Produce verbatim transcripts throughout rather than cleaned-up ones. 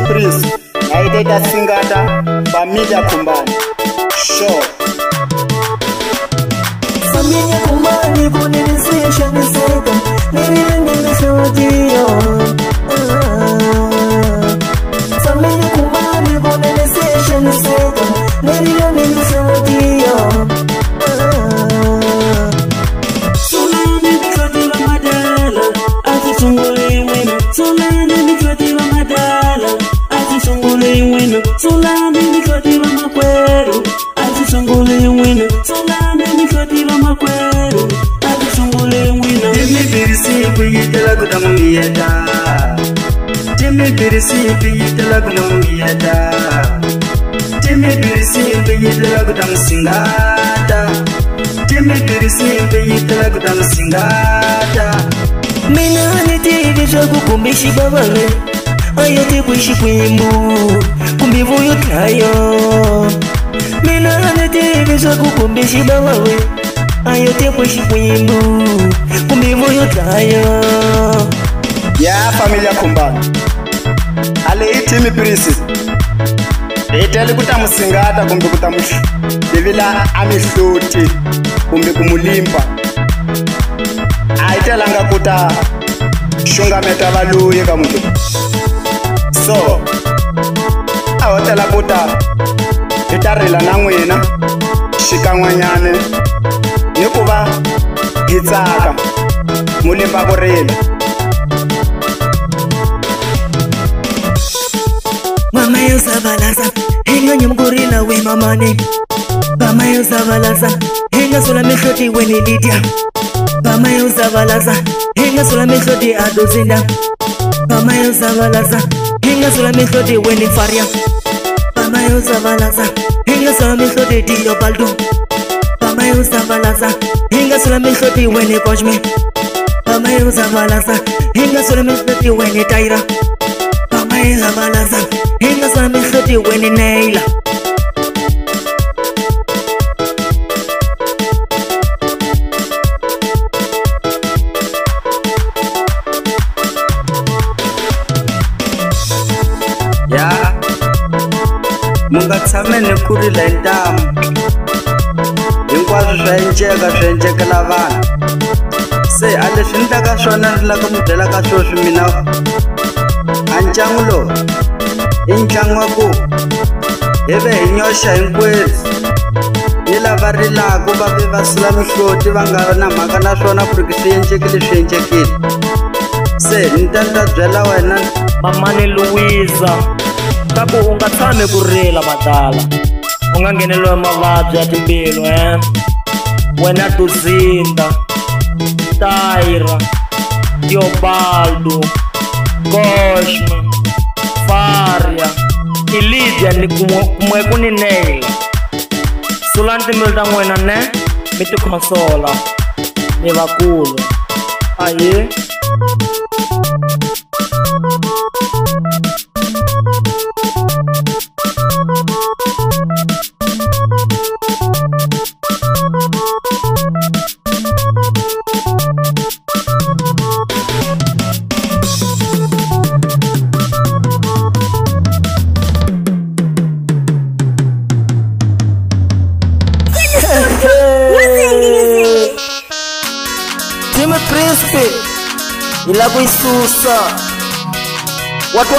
team Prince naiteta singata familia Cumbane show familia Cumbane kunilizisha niseka nilile nilishuhudia familia Cumbane kunilizisha niseka nilile nilishuhudia Solani bikotila madala akisungule wena Solani bikotila madala akisungule wena Solani bikotila makwero akisungule wena Solani bikotila makwero akisungule wena Dimi birisi kuyitela kudamiyata Dimi birisi kuyitela kudamiyata Dimi birisi kuyitela kudamusingata Dimi birisi kuyitela kudamusingata Mina nitivi shaku kumbishi babale Ayote kuishi kwimbu Kumbivu yutayo Mina nitivi shaku kumbishi babale Ayote kuishi kwimbu Kumbivu yutayo Ya familia Cumbane Ale itimi Prince Iteli kutamusingata kumbi kutamushi Divila amihloti kumbi kumulimpa Aitelanga kuta shungameta valuye kamutu So Awotela kuta Itarila na nwina Shikanwanyane Nikuva Hitsaka Mulimpa kurila Mama yo sabalasa Henga nyumgurila we mamane Mama yo sabalasa Henga sula meshoti we ni Lydia Mama yo sabalasa Henga sula meshoti adozinda Mama yo sabalasa Henga sula meshoti we ni Faria Mama yo sabalasa Henga sula meshoti Dio Baldo Mama yo sabalasa Henga sula meshoti we ni Kojme Mama yo sabalasa Henga sula meshoti we ni Taira Mama yo sabalasa Henga sula meshoti we ni Neila Ya Munga tsame ni kurila intamu Hinkwaswo swa enjeka swa enjekela vana Se ale swi ndaka swona ni laka mudela ka swoswi mina Anjangu lo I ntlangu wa ku Hi ve hi nyoxa hinkwenu Ni lava rilaku va ve va sula mihloti va nga na mhaka na swona ku ri swi endlekile swi endlekile Se ni ta ta byela wena Mamani Louisa Taku unga tshame kurila madala Unga ngeneliwe mavabyi ya timbilu eh Wena Tuzinda Taira Diobaldo Koshma Faria Ilidia ni kumwe kuni Neila Sulanti milta mwena ne Miti konsola Ni vakulu Aye Time Prince ila kuisusa watu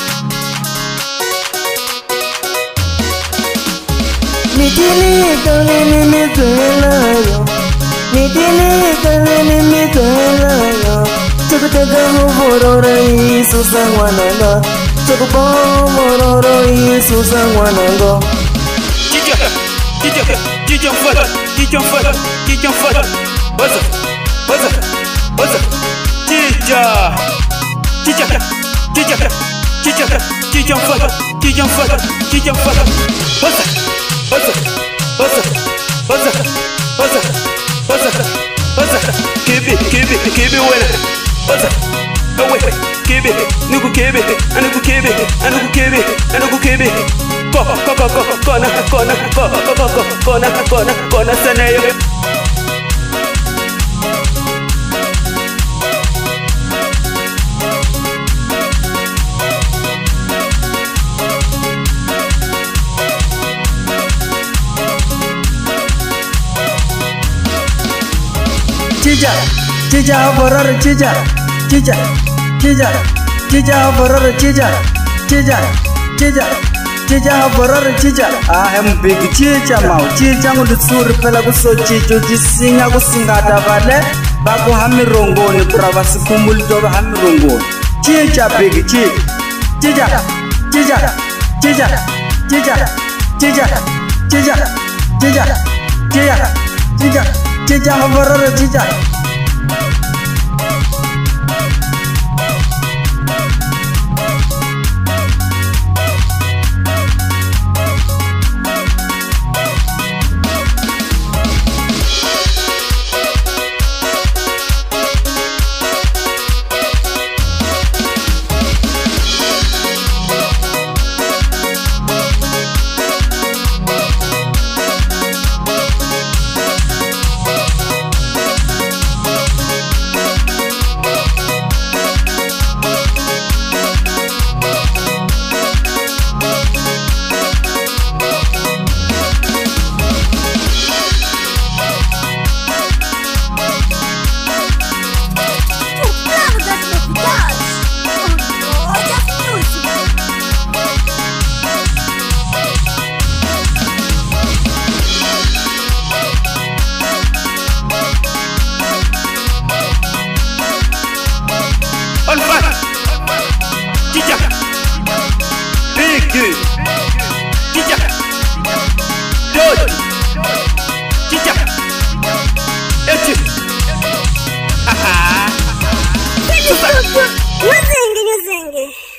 Nitili kale ni mitelayo Nitili kale ni mitelayo Chakutaka muborora isusa wananga Chakupomororo isusa wananga Chicha, chicha, chicha mfada, chicha mfada, chicha mfada Baza, baza, baza Chicha, chicha, chicha, chicha, chicha mfada, chicha mfada, chicha mfada Baza, baza, baza, baza, baza, baza, baza Kibi, kibi, kibi wena Baza, away, kibi, nugu kibi, anugu kibi, anugu kibi, anugu kibi Ko, ko, ko, ko, kona, kona, ko, ko, ko, ko, kona, kona, kona, seneyo chicha, chicha bororo chicha, chicha, chicha, chicha bororo chicha, chicha, chicha, chicha bororo chicha. Ah, em big chicha mau, chicha ngulutsuri phela kuso chicho chisinga kusingata vale, baku hamirongoni prava sikumuli toba hamirongoni. Chicha big chicha, chicha, chicha, chicha, chicha, chicha, chicha, chicha, chicha, chicha, chicha bororo chicha. Zingue, zingue.